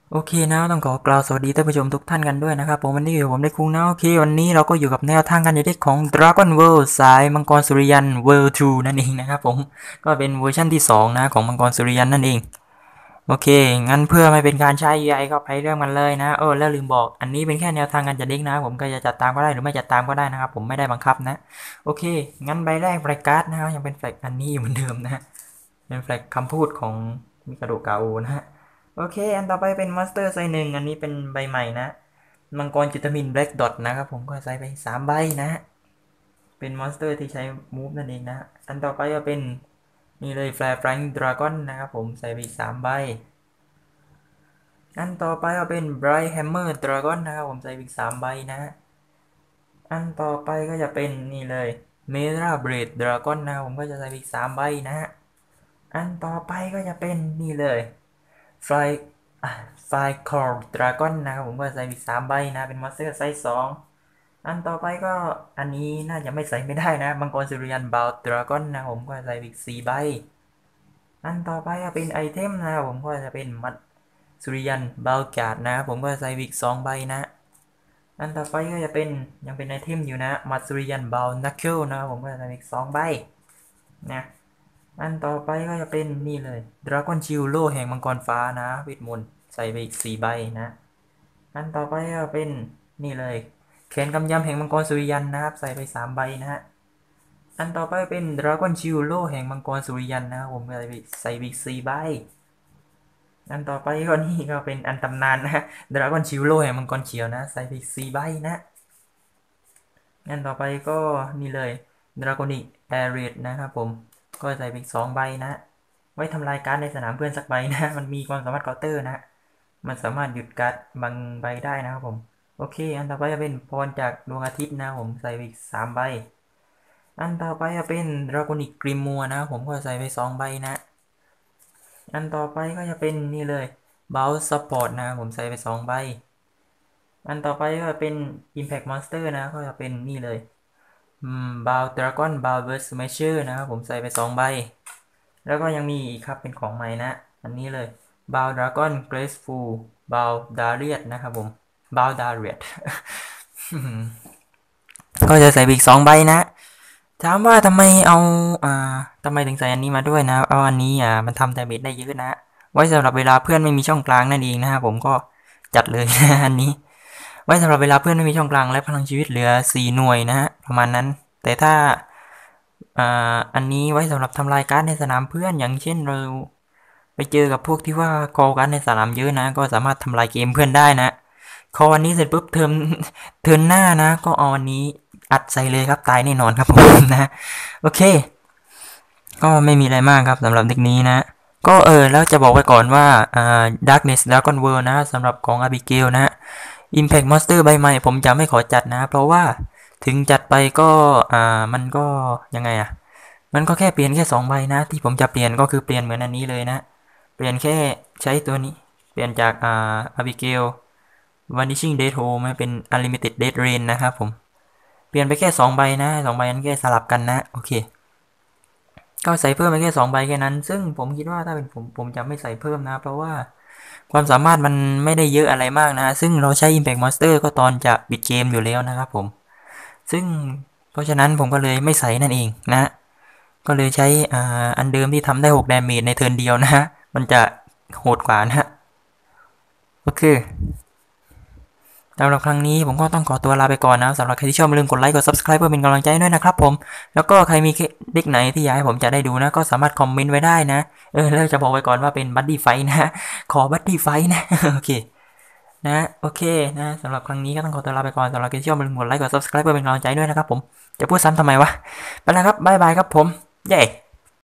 โอเคนะต้องขอกล่าวสวัสดีท่านผู้ชมทุกท่านกันด้วยนะครับผมวันนี้อยู่ผมได้คุงนะโอเควันนี้เราก็อยู่กับแนวทางการเด็กของ Dragon World สายมังกรสุริยัน World 2นั่นเองนะครับผมก็เป็นเวอร์ชันที่2นะของมังกรสุริยันนั่นเองโอเคงั้นเพื่อไม่เป็นการใช้ใหญ่ก็ไปเรื่องมันเลยนะแล้วลืมบอกอันนี้เป็นแค่แนวทางการจัดเด็กนะผมก็จะจัดตามก็ได้หรือไม่จัดตามก็ได้นะครับผมไม่ได้บังคับนะโอเคงั้นใบแรกแฟลกการ์ดนะครับยังเป็นแฟลกอันนี้อยู่เหมือนเดิมนะเป็นแฟลกคำพูดของมิคาโดกาโอนะฮะ โอเคอันต่อไปเป็นมอนสเตอร์ไซหนึ่งอันนี้เป็นใบใหม่นะมังกรจิตมินแบล็กดอทนะครับผมก็ใส่ไป3ใบนะเป็นมอนสเตอร์ที่ใช้มูฟนั่นเองนะอันต่อไปก็เป็นนี่เลยแฟร์ฟรังดราก้อนนะครับผมใส่ไป3ใบอันต่อไปก็เป็นไบรท์แฮมเมอร์ดราก้อนนะครับผมใส่ไป3ใบนะอันต่อไปก็จะเป็นนี่เลยเมราเบรดดราก้อนนะครับผมก็จะใส่ไป3ใบนะอันต่อไปก็จะเป็นนี่เลยไฟไฟคอร์ดราก้อนนะครับผมก็ใส่อีก3ใบนะเป็นมอนสเตอร์ไซส์2อันต่อไปก็อันนี้น่าจะไม่ใส่ไม่ได้นะมังกรสุริยันบาลดราก้อนนะผมก็ใส่อีก4ใบอันต่อไปก็เป็นไอเทมนะครับผมก็จะเป็นมัดสุริยันบาลการ์ดนะผมก็ใส่อีก2ใบนะอันต่อไปก็จะเป็นยังเป็นไอเทมอยู่นะมัดสุริยันบาลนักเกิลนะผมก็ใส่อีก2ใบนะอันต่อไปก็จะเป็นนี่เลยดราก้อนชิลโลแห่งมังกรฟ้านะเวทมนต์ใส่ไปอีก4ใบนะอันต่อไปก็เป็นนี่เลยแขนกำยำแห่งมังกรสุริยันนะครับใส่ไป3ใบนะฮะอันต่อไปเป็นดราก้อนชิลโลแห่งมังกรสุริยันนะครับผมใส่ไป4ใบอันต่อไปก็นี่ก็เป็นอันตำนานนะดราก้อนชิลโลแห่งมังกรเขียวนะใส่ไป4ใบนะอันต่อไปก็นี่เลยดราก้อนิกแอเรียนะครับผมก็ใส่ไป2ใบนะไว้ทำลายการ์ดในสนามเพื่อนสักใบนะมันมีความสามารถเคาน์เตอร์นะมันสามารถหยุดการ์ดบางใบได้นะครับผมโอเคอันต่อไปจะเป็นพรจากดวงอาทิตย์นะผมใส่ไปอีก3ใบอันต่อไปจะเป็นดราโกนิกกริมมัวนะผมก็ใส่ไป2ใบนะอันต่อไปก็จะเป็นนี่เลยเบลสปอร์ตนะผมใส่ไป2ใบอันต่อไปก็เป็น Impact Monster นะก็จะเป็นนี่เลยบาลดราก้อนบาลเวิร์สเมเชอร์นะครับผมใส่ไป2ใบแล้วก็ยังมีอีกครับเป็นของใหม่นะอันนี้เลยบาลดราก้อนเกรสฟูลบาลดาเรียตนะครับผมบาลดาเรียตก็จะใส่อีก2ใบนะถามว่าทำไมเอาทำไมถึงใส่อันนี้มาด้วยนะเอาอันนี้มันทำดาเมจได้เยอะนะไว้สำหรับเวลาเพื่อนไม่มีช่องกลางนั่นเองนะผมก็จัดเลยนะอันนี้ไว้สำหรับเวลาเพื่อนไม่มีช่องกลางและพลังชีวิตเหลือ4หน่วยนะฮะประมาณนั้นแต่ถ้าอันนี้ไว้สำหรับทำลายการ์ดในสนามเพื่อนอย่างเช่นเราไปเจอกับพวกที่ว่าคอการ์ดในสนามเยอะนะก็สามารถทำลายเกมเพื่อนได้นะคอวันนี้เสร็จปุ๊บเทิร์นหน้านะก็เอาอันนี้อัดใส่เลยครับตายแน่นอนครับผมนะโอเคก็ไม่มีอะไรมากครับสำหรับเด็กนี้นะก็แล้วจะบอกไว้ก่อนว่าDarkness Dragon World นะสำหรับของ Abigail นะ Impact Monster ใบใหม่ผมจะไม่ขอจัดนะเพราะว่าถึงจัดไปก็มันก็ยังไงมันก็แค่เปลี่ยนแค่2ใบนะที่ผมจะเปลี่ยนก็คือเปลี่ยนเหมือนอันนี้เลยนะเปลี่ยนแค่ใช้ตัวนี้เปลี่ยนจากAbigail Vanishing Death Hole มาเป็น Unlimited Death Rain นะครับผมเปลี่ยนไปแค่2ใบนะ2ใบนั้นแค่สลับกันนะโอเคก็ใส่เพิ่มไปแค่2ใบแค่นั้นซึ่งผมคิดว่าถ้าเป็นผมจะไม่ใส่เพิ่มนะเพราะว่าความสามารถมันไม่ได้เยอะอะไรมากนะซึ่งเราใช้ Impact Monster ก็ตอนจะปิดเกมอยู่แล้วนะครับผมซึ่งเพราะฉะนั้นผมก็เลยไม่ใส่นั่นเองนะก็เลยใช้อันเดิมที่ทำได้6 damage ในเทิร์นเดียวนะฮะมันจะโหดกว่านะฮะโอเคสำหรับครั้งนี้ผมก็ต้องขอตัวลาไปก่อนนะสำหรับใครที่ชอบอย่าลืมกดไลค์กด subscribe เพื่อเป็นกำลังใจด้วยนะครับผมแล้วก็ใครมีเด็กไหนที่อยากให้ผมจะได้ดูนะก็สามารถคอมเมนต์ไว้ได้นะแล้วจะบอกไว้ก่อนว่าเป็นบัดดี้ไฟนะขอบัดดี้ไฟนะโอเคนะโอเคนะสำหรับครั้งนี้ก็ต้องขอตัวลาไปก่อนสำหรับใครที่ชอบอย่าลืมกดไลค์กด subscribe เพื่อเป็นกำลังใจด้วยนะครับผมจะพูดซ้ำทำไมวะไปแล้วครับบ๊ายบายครับผมเย้